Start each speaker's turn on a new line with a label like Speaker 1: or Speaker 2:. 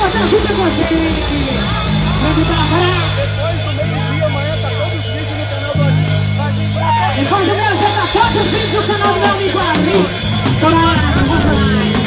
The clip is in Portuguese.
Speaker 1: fazer junto com a gente. Vamos trabalhar.
Speaker 2: Depois do meio-dia, amanhã tá todos os vídeos no canal do Amigo.
Speaker 1: Depois do meio-dia tá todos os vídeos no canal do meu amigo Ari. Bora lá, vamos lá.